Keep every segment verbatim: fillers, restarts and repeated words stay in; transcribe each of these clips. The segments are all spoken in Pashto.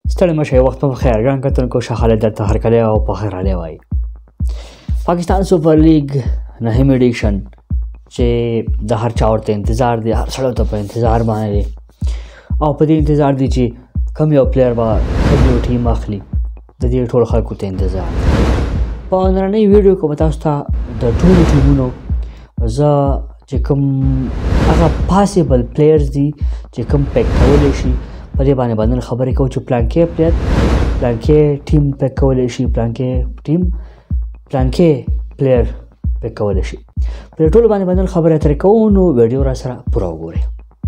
ستړي مه شئ، وخت په خیر. ګران کتونکو، شاه خالد درته هرکلی او په خیر راغلی وایي. پاکستان سوپر لیگ نهم ایډیشن چې د هر چا ورته انتظار دی، هر سړی ورته په انتظار باندې دی او په دې انتظار دی چې کوم یو پلیر به کوم یو ټیم اخلي. د دې ټول خلکو ته انتظار. په نننۍ ویډیو کې به تاسو ته د ټولو ټیمونو زه چې کوم هغه پاسیبل پلیرز دي چې کوم پیک کولی شي، په دې باندې باندې خبرې کوو چې پلانکې پلیر پلانکې ټیم پیک کولی شي، پلانکې ټیم پلانکې پلیر پیک کولی شي. په دې ټولو باندې باندې خبرې اترې کوو، نو ویډیو را سره پوره وګورئ.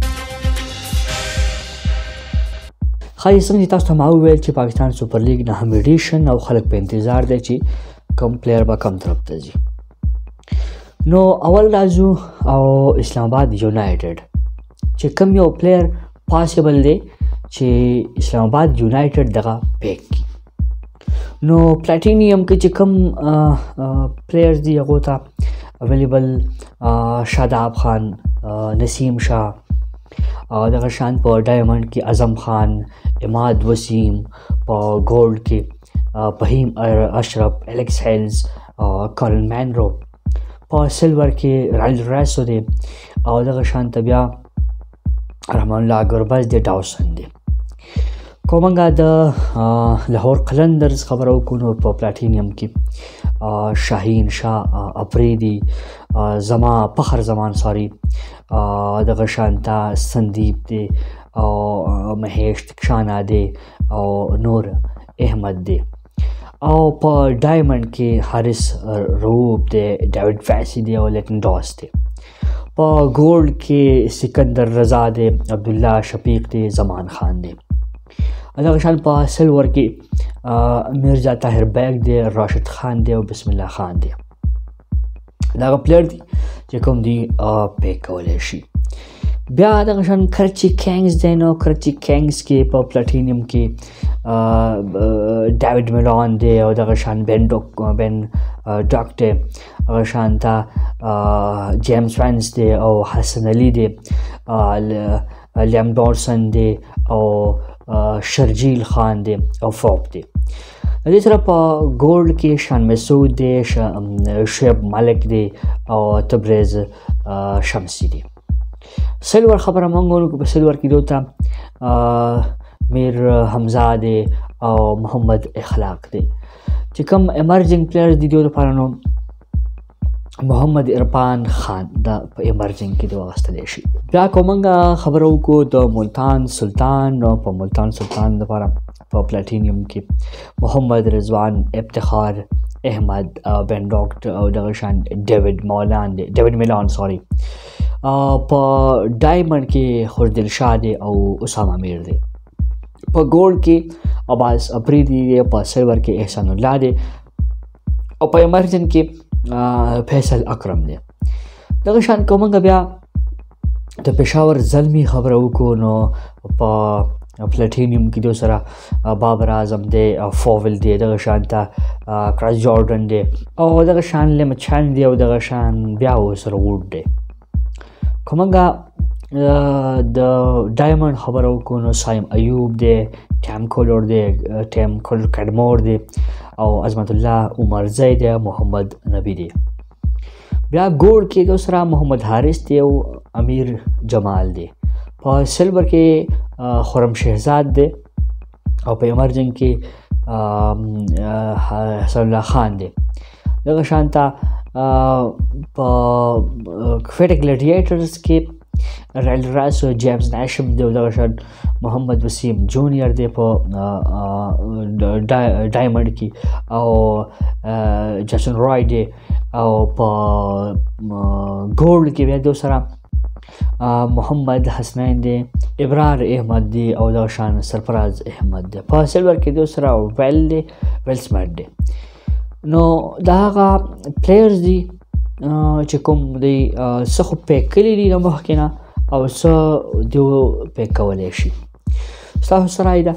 ښایي څنګه چې تاسو ته ما وویل چې پاکستان سوپر لیګ نهم ایډیشن او خلک په انتظار دی چې کوم پلیر به کوم طرف ته ځي. نو اول راځو او اسلام آباد یونایټډ چې کوم یو پلیر پاسیبل دی چې اسلام آباد یونایټډ دغه پیک کړي. نو پلاټینیم کې چې کوم پلیرز دي هغو ته اویلیبل شاداب خان، نسیم شاه، دغه شان په ډایمنډ کې اعظم خان، اماد وسیم، په ګولډ کې فهیم اشرف، الیکس هیلز، کارل مینرو، په سلور کې رایل ریسو دی او دغه شان ته بیا رحمان الله ګربز دی، ډاوسن دی. که موږ د لاهور قلندرز خبره وکړو نو په پلاټینیم کې شاهین شاه اپریدي، زما فخر زمان ساري، دغه شان ته سندیپ دی او مهیش تکشانا دی او نور احمد دی. او په ډایمنډ کې حارث روب دی، ډیوډ فیسی دی او لیټن ډاس دی. په ګولډ کې سکندر رضا دی، عبدالله شفیق دی، زمان خان دی. دغه شان په سلور کې میرزا طاهر بیگ دی، راشد خان دی او بسم الله خان دی. دغه پلیر دی چې کوم دی پیک کولی شي. بیا دغه شان کرچی کینګز دی. نو کرچی کینګز کې په پلاټینیم کې ډیوډ میلان دی او دغه شان بن ډوک بن ډاک دی، دغه شان ته جیمز وینس دی او حسن علي دی، لیم ډورسن دی او شرجیل خان دی او فوب دی. د دې سره په ګولډ کې شان مسعود دی، شعیب ملک دی او تبریز شمسی دی. سلور خبره مونږ وکړو. په سلور کې دوی ته میر حمزه دی او محمد اخلاق دی. چې کوم امرجنګ پلیرز دي دوی لپاره نو محمد عرفان خان دا په امرجنګ کې دی واغستلی شي. بیا که موږ خبره وکړو د ملتان سلطان، نو په ملتان سلطان لپاره په پلاټینیم کې محمد رضوان، افتخار احمد، بن ډاکټ او دغه شان ډیوډ مولان دی ډیوډ میلان سوري. په ډایمنډ کې خوشدل شاه دی او اسامه میر دی. په ګولډ کې عباس اپریدي دی، په سلور کې احسان الله دی او په امرجن کې فیصل اکرم دی. دغه شان که موږ بیا د پېښور زلمي خبره وکړو نو په پلاټینیم کې دوی سره بابر اعظم دی، فوول دی، دغه شان ته کراس جارډن دی او دغه شان لمچان دی او دغه شان بیا ورسره ووډ دی. که موږ د ډایمنډ خبره وکړو نو سایم ایوب دی، ټیم کولر دی، ټیم کولر کډمور دی او عظمت الله عمرزی دی، محمد نبی دی. بیا ګولډ کې دوی سره محمد حارث دی او امیر جمال دی. په سلور کې خرم شهزاد دی او په امرجنګ کې حسن الله خان دی. دغه شان ته په فیټ ګلیډیټرز کې رایل راسو، جیمز نیشم دی او دغه شان محمد وسیم جونیئر دی په ډایمنډ کې او جیسن رای دی. او په ګولډ کې بیا دوی سره محمد حسنین دی، ابرار احمد دی او دغه شان سرفراز احمد دی. په سلور کې دوی سره ویل دی، ویل سمټ دی. نو دا هغه پلیرز دي چې کوم دی څه خو پیک کړي دي د مخکې نه او څه دوی پیک کولی شي. ستاسو څه رایه ده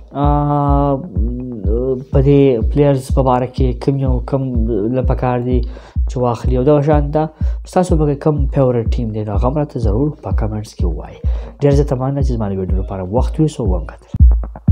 په دې پلیرز په باره کې؟ کوم یو کوم له پکار دي چې واخلي او دغه شان ته ستاسو پکې کوم فیورټ ټیم دی نو هغه هم راته ضرور په کمنټس کې ووایئ. ډېر زیاته مننه چې زما د ویډیو لپاره وخت ونیسو. وم کتل.